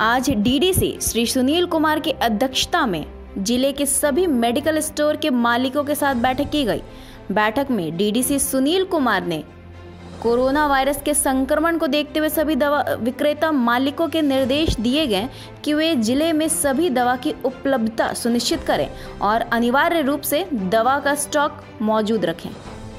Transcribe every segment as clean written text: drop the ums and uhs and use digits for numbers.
आज डीडीसी श्री सुनील कुमार की अध्यक्षता में जिले के सभी मेडिकल स्टोर के मालिकों के साथ बैठक की गई। बैठक में डीडीसी सुनील कुमार ने कोरोना वायरस के संक्रमण को देखते हुए सभी दवा विक्रेता मालिकों के निर्देश दिए गए कि वे जिले में सभी दवा की उपलब्धता सुनिश्चित करें और अनिवार्य रूप से दवा का स्टॉक मौजूद रखें।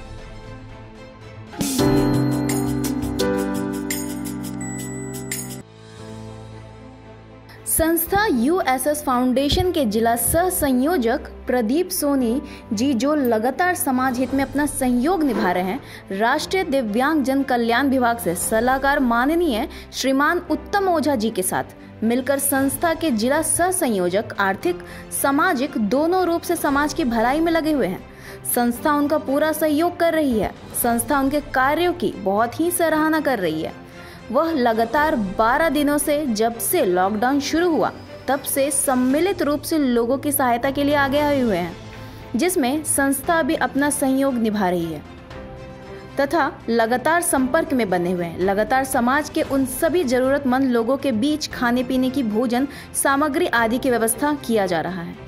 संस्था यूएसएस फाउंडेशन के जिला सह संयोजक प्रदीप सोनी जी, जो लगातार समाज हित में अपना सहयोग निभा रहे हैं, राष्ट्रीय दिव्यांग जन कल्याण विभाग से सलाहकार माननीय श्रीमान उत्तम ओझा जी के साथ मिलकर संस्था के जिला सह संयोजक आर्थिक सामाजिक दोनों रूप से समाज की भलाई में लगे हुए हैं। संस्था उनका पूरा सहयोग कर रही है। संस्था उनके कार्यों की बहुत ही सराहना कर रही है। वह लगातार 12 दिनों से, जब से लॉकडाउन शुरू हुआ तब से सम्मिलित रूप से लोगों की सहायता के लिए आगे आए हुए हैं, जिसमें संस्था भी अपना सहयोग निभा रही है तथा लगातार संपर्क में बने हुए हैं। लगातार समाज के उन सभी जरूरतमंद लोगों के बीच खाने पीने की भोजन सामग्री आदि की व्यवस्था किया जा रहा है।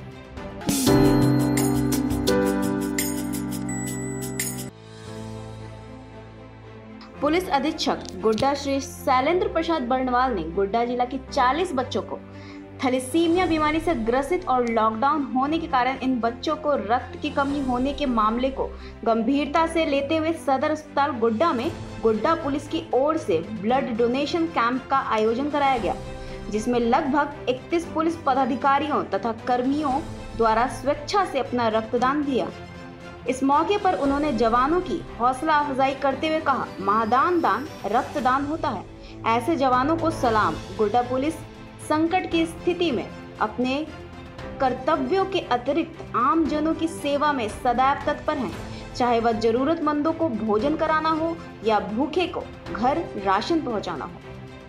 पुलिस अधीक्षक गोड्डा श्री शैलेंद्र प्रसाद बर्णवाल ने गोड्डा जिला के 40 बच्चों को थैलेसीमिया बीमारी से ग्रसित और लॉकडाउन होने के कारण इन बच्चों को रक्त की कमी होने के मामले को गंभीरता से लेते हुए सदर अस्पताल गोड्डा में गोड्डा पुलिस की ओर से ब्लड डोनेशन कैंप का आयोजन कराया गया, जिसमें लगभग 31 पुलिस पदाधिकारियों तथा कर्मियों द्वारा स्वेच्छा से अपना रक्तदान दिया। इस मौके पर उन्होंने जवानों की हौसला अफजाई करते हुए कहा, महादान दान रक्तदान होता है। ऐसे जवानों को सलाम। गोड्डा पुलिस संकट की स्थिति में अपने कर्तव्यों के अतिरिक्त आम जनों की सेवा में सदैव तत्पर है, चाहे वह जरूरतमंदों को भोजन कराना हो या भूखे को घर राशन पहुंचाना हो।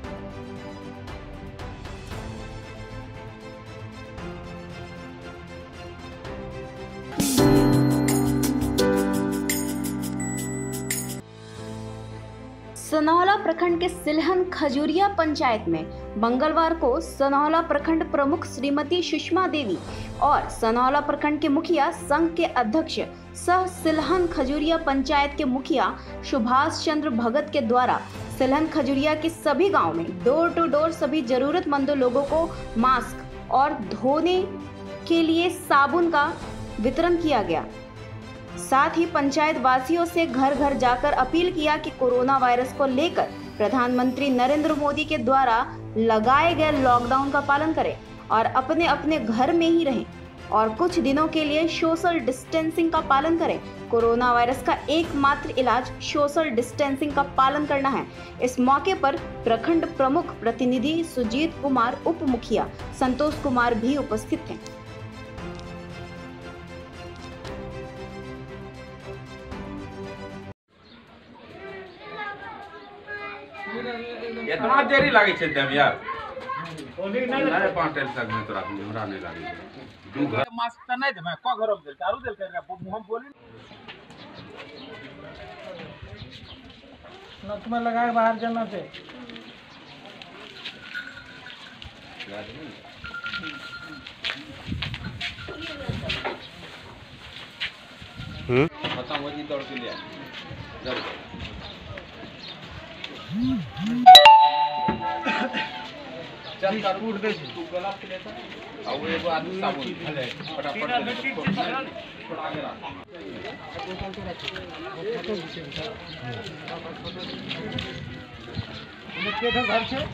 सनौला प्रखंड के सिलहन खजूरिया पंचायत में मंगलवार को सनौला प्रखंड प्रमुख श्रीमती सुषमा देवी और सनौला प्रखंड के मुखिया संघ के अध्यक्ष सह सिलहन खजूरिया पंचायत के मुखिया सुभाष चंद्र भगत के द्वारा सिलहन खजूरिया के सभी गांव में डोर टू डोर सभी जरूरतमंदों लोगों को मास्क और धोने के लिए साबुन का वितरण किया गया। साथ ही पंचायत वासियों से घर घर जाकर अपील किया कि कोरोना वायरस को लेकर प्रधानमंत्री नरेंद्र मोदी के द्वारा लगाए गए लॉकडाउन का पालन करें और अपने अपने घर में ही रहें और कुछ दिनों के लिए सोशल डिस्टेंसिंग का पालन करें। कोरोना वायरस का एकमात्र इलाज सोशल डिस्टेंसिंग का पालन करना है। इस मौके पर प्रखंड प्रमुख प्रतिनिधि सुजीत कुमार, उप मुखिया संतोष कुमार भी उपस्थित थे। इतना देरी लागे छे देम यार नहीं 5 टेल तक में तोरा हमरा नहीं लागे दू घर मास्क त नहीं देम को घर में चारू देल कर हम बोली ना तुम्हें लगा के बाहर जाना थे खत्म हो जी दौड़ के लिए चल चल काट दे तू गला के लेता और वो एगो आदमी साबुन फटाफट थोड़ा आगे रख घर से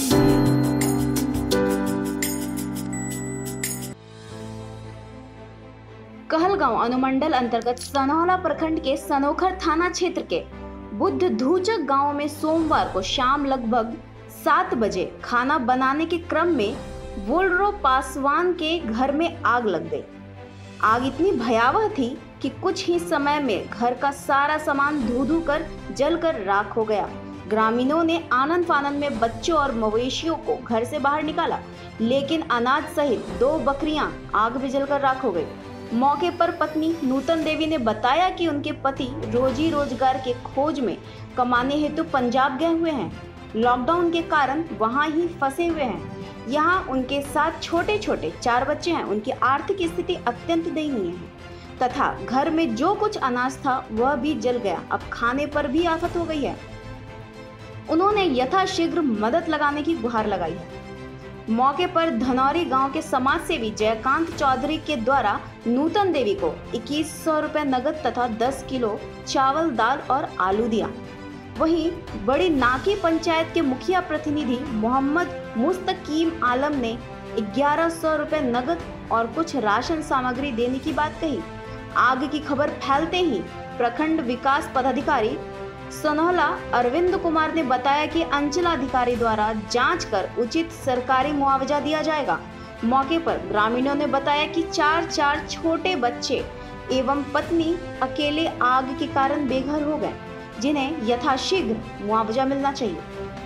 कहलगांव अनुमंडल अंतर्गत सनौला प्रखंड के सनोखर थाना क्षेत्र के बुद्ध धूचक गांव में सोमवार को शाम लगभग 7 बजे खाना बनाने के क्रम में वोल्ड्रो पासवान के घर में आग लग गई। आग इतनी भयावह थी कि कुछ ही समय में घर का सारा सामान धू कर जलकर राख हो गया। ग्रामीणों ने आनंद फानंद में बच्चों और मवेशियों को घर से बाहर निकाला, लेकिन अनाज सहित 2 बकरियां आग में जलकर राख हो गई। मौके पर पत्नी नूतन देवी ने बताया कि उनके पति रोजी रोजगार के खोज में कमाने हेतु पंजाब गए हुए हैं। लॉकडाउन के कारण वहां ही फंसे हुए हैं। यहाँ उनके साथ छोटे छोटे 4 बच्चे हैं। उनकी आर्थिक स्थिति अत्यंत दयनीय है तथा घर में जो कुछ अनाज था वह भी जल गया। अब खाने पर भी आफत हो गई है। उन्होंने यथाशीघ्र मदद लगाने की गुहार लगाई है। मौके पर धनौरी गांव के समाज सेवी जयकांत चौधरी के द्वारा नूतन देवी को 2100 रुपए नगद तथा 10 किलो चावल, दाल और आलू दिया। वहीं बड़ी नाकी पंचायत के मुखिया प्रतिनिधि मोहम्मद मुस्तकीम आलम ने 1100 रुपए नगद और कुछ राशन सामग्री देने की बात कही। आग की खबर फैलते ही प्रखंड विकास पदाधिकारी सनौला अरविंद कुमार ने बताया कि अंचलाधिकारी द्वारा जांच कर उचित सरकारी मुआवजा दिया जाएगा। मौके पर ग्रामीणों ने बताया कि 4 छोटे बच्चे एवं पत्नी अकेले आग के कारण बेघर हो गए, जिन्हें यथाशीघ्र मुआवजा मिलना चाहिए।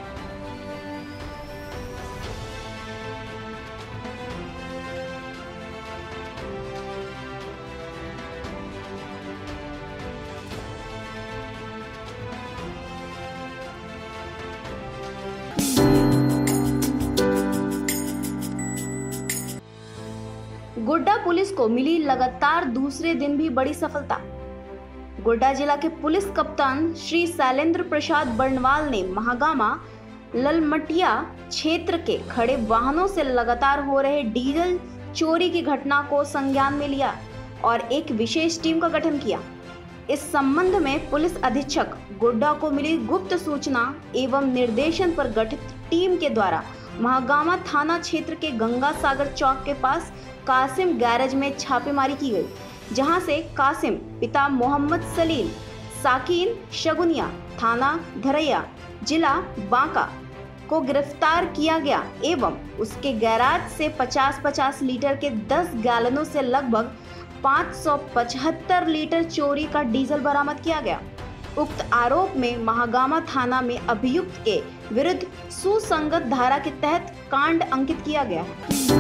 गोड्डा पुलिस को मिली लगातार दूसरे दिन भी बड़ी सफलता। गोड्डा जिला के पुलिस कप्तान श्री शैलेंद्र प्रसाद बर्णवाल ने महागामा ललमटिया क्षेत्र के खड़े वाहनों से लगातार हो रहे डीजल चोरी की घटना को संज्ञान में लिया और एक विशेष टीम का गठन किया। इस संबंध में पुलिस अधीक्षक गोड्डा को मिली गुप्त सूचना एवं निर्देशन पर गठित टीम के द्वारा महागामा थाना क्षेत्र के गंगा सागर चौक के पास कासिम गैरेज में छापेमारी की गई, जहां से कासिम पिता मोहम्मद सलील साकीन शगुनिया थाना धरैया जिला बांका को गिरफ्तार किया गया एवं उसके गैराज से 50-50 लीटर के 10 गैलनों से लगभग 575 लीटर चोरी का डीजल बरामद किया गया। उक्त आरोप में महागामा थाना में अभियुक्त के विरुद्ध सुसंगत धारा के तहत कांड अंकित किया गया है।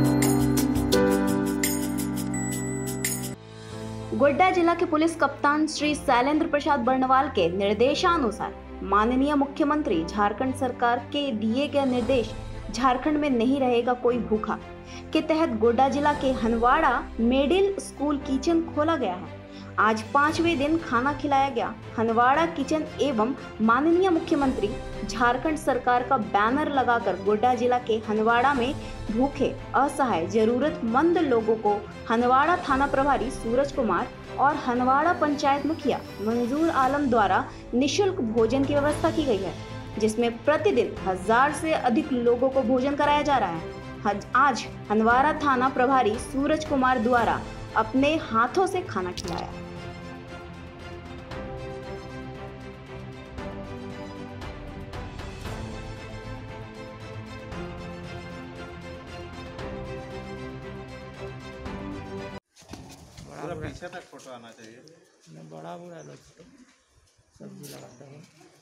गोड्डा जिला के पुलिस कप्तान श्री शैलेंद्र प्रसाद बर्णवाल के निर्देशानुसार माननीय मुख्यमंत्री झारखंड सरकार के दिए गए निर्देश झारखंड में नहीं रहेगा कोई भूखा के तहत गोड्डा जिला के हनवाड़ा मिडिल स्कूल किचन खोला गया है। आज 5वें दिन खाना खिलाया गया। हनवाड़ा किचन एवं माननीय मुख्यमंत्री झारखंड सरकार का बैनर लगाकर गोड्डा जिला के हनवाड़ा में भूखे असहाय जरूरतमंद लोगों को हनवाड़ा थाना प्रभारी सूरज कुमार और हनवाड़ा पंचायत मुखिया मंजूर आलम द्वारा निःशुल्क भोजन की व्यवस्था की गई है, जिसमें प्रतिदिन 1000 से अधिक लोगों को भोजन कराया जा रहा है। आज हनवाड़ा थाना प्रभारी सूरज कुमार द्वारा अपने हाथों से खाना खिलाया। पीछे तक फोटो आना चाहिए। बड़ा सब्जी लगाता है।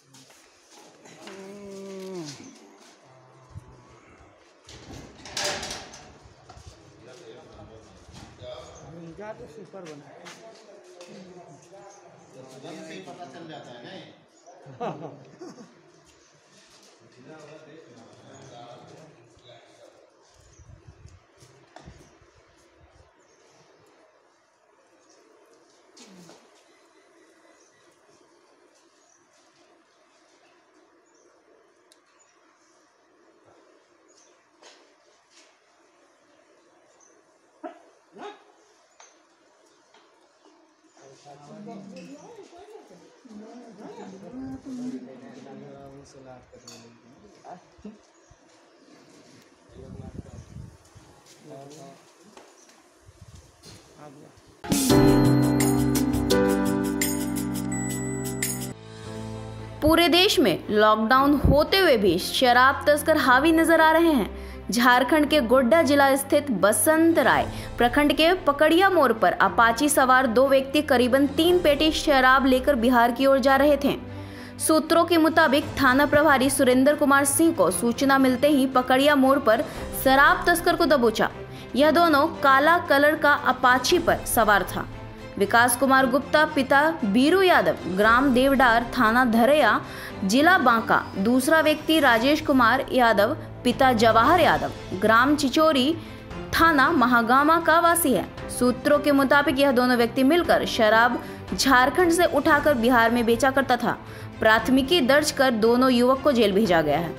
तो सुपर बना है। से पता चल जाता है नहीं? पूरे देश में लॉकडाउन होते हुए भी शराब तस्कर हावी नजर आ रहे हैं। झारखंड के गोड्डा जिला स्थित बसंतराय प्रखंड के पकड़िया मोड़ पर अपाची सवार 2 व्यक्ति करीबन 3 पेटी शराब लेकर बिहार की ओर जा रहे थे। सूत्रों के मुताबिक थाना प्रभारी सुरेंद्र कुमार सिंह को सूचना मिलते ही पकड़िया मोड़ पर शराब तस्कर को दबोचा। यह दोनों काला कलर का अपाची पर सवार था। विकास कुमार गुप्ता पिता बीरू यादव ग्राम देवडार थाना धरैया जिला बांका, दूसरा व्यक्ति राजेश कुमार यादव पिता जवाहर यादव ग्राम चिचोरी थाना महागामा का वासी है। सूत्रों के मुताबिक यह दोनों व्यक्ति मिलकर शराब झारखंड से उठाकर बिहार में बेचा करता था। प्राथमिकी दर्ज कर दोनों युवक को जेल भेजा गया है।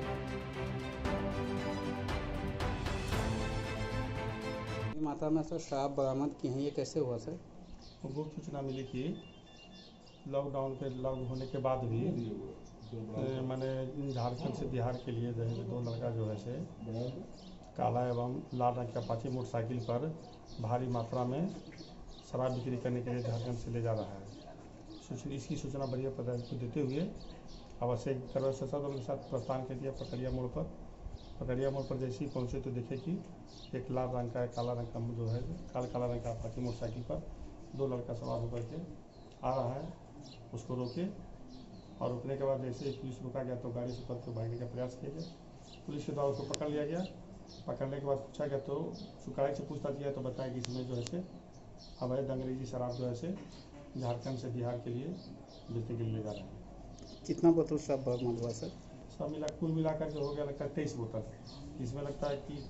मात्रा में सर शराब बरामद की है, ये कैसे हुआ सर? गुप्त सूचना मिली कि लॉकडाउन के लागू होने के बाद भी मैंने झारखंड से बिहार के लिए जो है दो लड़का जो है से काला एवं लाल रंग का अपाची मोटरसाइकिल पर भारी मात्रा में शराब बिक्री करने के लिए झारखंड से ले जा रहा है। इसकी सूचना बढ़िया प्रधान को देते हुए आवश्यक कार्रवाई के साथ प्रस्थान कर दिया पकड़िया मोड़ पर। पकड़िया मोड़ पर जैसे ही पहुँचे तो देखे कि एक लाल रंग का काला रंग का जो है काला रंग का अपाची मोटरसाइकिल पर दो लड़का सवार होकर के आ रहा है। उसको रोके और रुकने के बाद जैसे ही पुलिस रुका गया तो गाड़ी से उतर के भागने का प्रयास किया गया। पुलिस के द्वारा उसको पकड़ लिया गया। पकड़ने के बाद पूछा गया तो सुकारी से पूछताछ किया तो बताया कि इसमें जो है से अवैध अंग्रेजी शराब जो है से झारखंड से बिहार के लिए बेचने के लिए ले जा रहे हैं। कितना बोतल शराब बरामद हुआ सर? सब कुल मिलाकर जो हो गया लगता है 23 बोतल। इसमें लगता है कि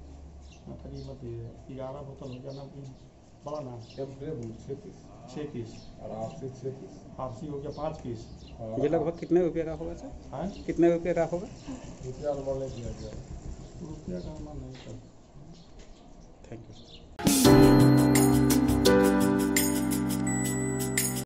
11 बोतल हो गया ना, बड़ा ना 6 पीस और आपसी हो गया 5 पीस। ये लगभग कितने रुपये का होगा सर? हाँ, कितने रुपये का होगा? रुपया का अनुमान नहीं कर। Thank you.